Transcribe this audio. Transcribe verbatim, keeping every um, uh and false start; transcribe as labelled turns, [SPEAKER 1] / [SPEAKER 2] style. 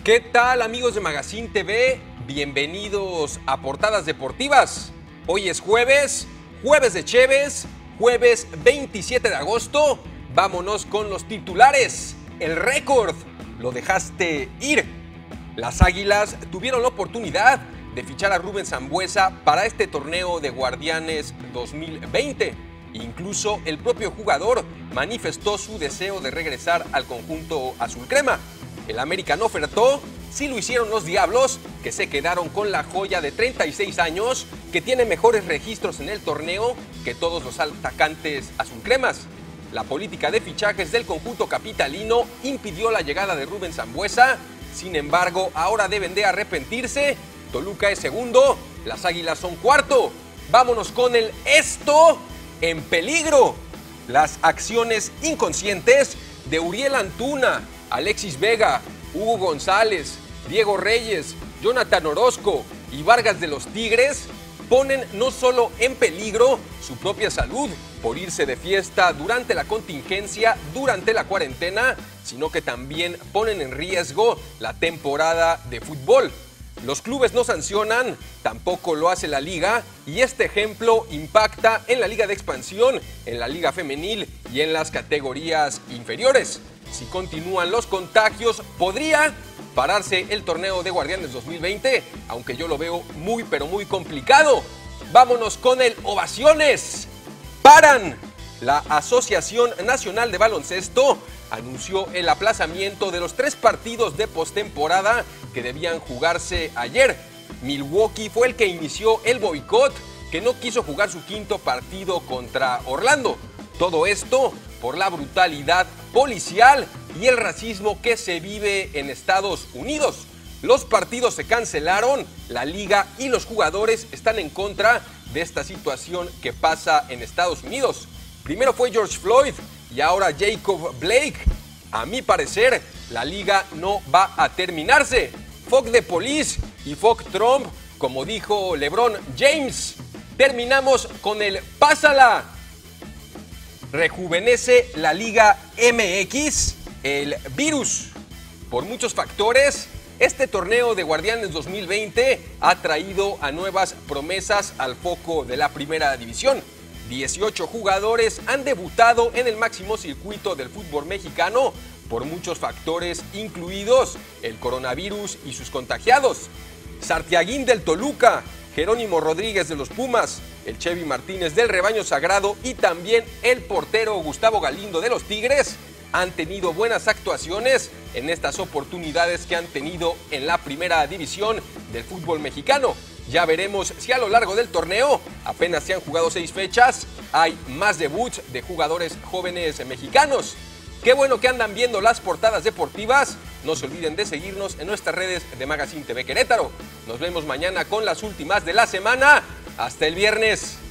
[SPEAKER 1] ¿Qué tal, amigos de Magazine T V? Bienvenidos a Portadas Deportivas. Hoy es jueves, jueves de Cheves, jueves veintisiete de agosto. Vámonos con los titulares. El récord, lo dejaste ir. Las Águilas tuvieron la oportunidad de fichar a Rubén Sambueza para este torneo de Guardianes dos mil veinte. Incluso el propio jugador manifestó su deseo de regresar al conjunto azul crema. El América no ofertó, sí lo hicieron los Diablos, que se quedaron con la joya de treinta y seis años, que tiene mejores registros en el torneo que todos los atacantes azulcremas. La política de fichajes del conjunto capitalino impidió la llegada de Rubén Sambueza. Sin embargo, ahora deben de arrepentirse. Toluca es segundo, las Águilas son cuarto. Vámonos con el esto en peligro. Las acciones inconscientes de Uriel Antuna, Alexis Vega, Hugo González, Diego Reyes, Jonathan Orozco y Vargas de los Tigres ponen no solo en peligro su propia salud por irse de fiesta durante la contingencia, durante la cuarentena, sino que también ponen en riesgo la temporada de fútbol. Los clubes no sancionan, tampoco lo hace la liga, y este ejemplo impacta en la liga de expansión, en la liga femenil y en las categorías inferiores. Si continúan los contagios, podría pararse el torneo de Guardianes dos mil veinte, aunque yo lo veo muy pero muy complicado. Vámonos con el ovaciones. Paran. La Asociación Nacional de Baloncesto anunció el aplazamiento de los tres partidos de postemporada que debían jugarse ayer. Milwaukee fue el que inició el boicot, que no quiso jugar su quinto partido contra Orlando. Todo esto por la brutalidad policial y el racismo que se vive en Estados Unidos. Los partidos se cancelaron, la liga y los jugadores están en contra de esta situación que pasa en Estados Unidos. Primero fue George Floyd y ahora Jacob Blake. A mi parecer, la liga no va a terminarse. Fuck the police y fuck Trump, como dijo LeBron James. Terminamos con el pásala. Rejuvenece la Liga M X, el virus. Por muchos factores, este torneo de Guardianes dos mil veinte ha traído a nuevas promesas al foco de la primera división. dieciocho jugadores han debutado en el máximo circuito del fútbol mexicano por muchos factores, incluidos el coronavirus y sus contagiados. Sartiaguín del Toluca, Jerónimo Rodríguez de los Pumas, el Chevy Martínez del Rebaño Sagrado y también el portero Gustavo Galindo de los Tigres han tenido buenas actuaciones en estas oportunidades que han tenido en la primera división del fútbol mexicano. Ya veremos si a lo largo del torneo, apenas se han jugado seis fechas, hay más debuts de jugadores jóvenes mexicanos. Qué bueno que andan viendo las portadas deportivas. No se olviden de seguirnos en nuestras redes de Magazine T V Querétaro. Nos vemos mañana con las últimas de la semana. Hasta el viernes.